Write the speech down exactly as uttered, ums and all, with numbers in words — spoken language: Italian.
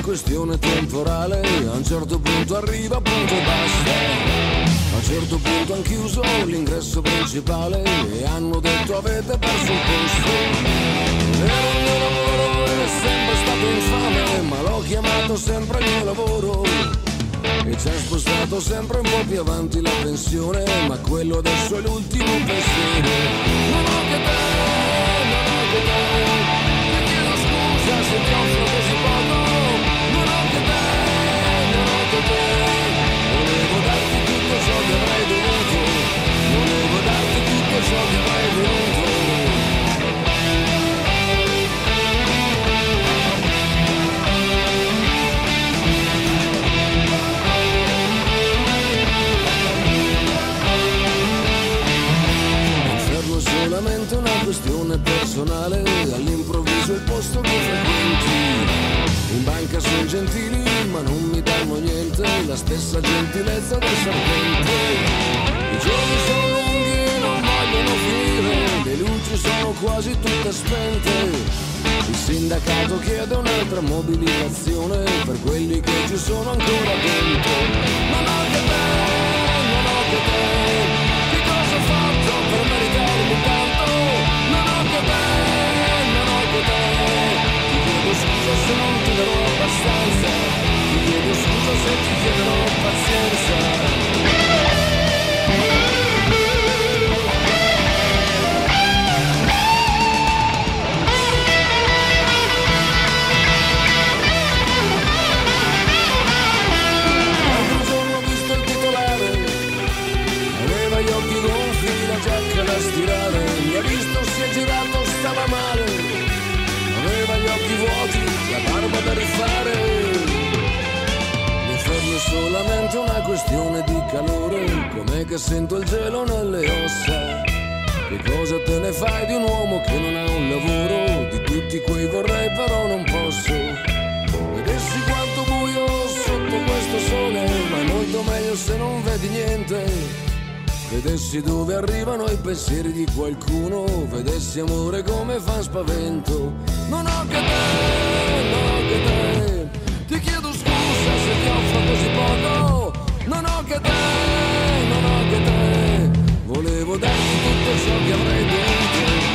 questione temporale, a un certo punto arriva, punto e basta. A un certo punto han chiuso l'ingresso principale e hanno detto avete perso il posto. Era il mio lavoro, è sempre stato infame, ma l'ho chiamato sempre il mio lavoro. E ci ha spostato sempre un po' più avanti la pensione, ma quello adesso è l'ultimo pensiero. Non ho che te, non ho che te, ti chiedo scusa se ti offro così poco. Non ho che te, non ho che te, volevo darti tutto ciò che avrei dovuto, volevo darti tutto ciò che avrei voluto. Solamente una questione personale, all'improvviso il posto che frequenti. In banca sono gentili ma non mi danno niente, la stessa gentilezza del serpente. I giorni sono lunghi e non vogliono finire, le luci sono quasi tutte spente. Il sindacato chiede un'altra mobilitazione per quelli che ci sono ancora dentro. Non ho che te, non ho che te, che cosa ho fatto per meritarmi tanto? Non ho che te, non ho che te, ti chiedo scusa se non ti darò abbastanza, ti chiedo scusa se ti chiederò pazienza. Stirare, mi ha visto, si è girato, stava male, aveva gli occhi vuoti, la barba da rifare. L'inferno è solamente una questione di calore, com'è che sento il gelo nelle ossa. Che cosa te ne fai di un uomo che non ha un lavoro? Di tutti quei vorrei però non posso. Vedessi quanto buio sotto questo sole, ma è molto meglio se non vedi niente. Vedessi dove arrivano i pensieri di qualcuno, vedessi amore come fa spavento. Non ho che te, non ho che te, ti chiedo scusa se ti offro così poco. Non ho che te, non ho che te, volevo darti tutto ciò che avrei dovuto.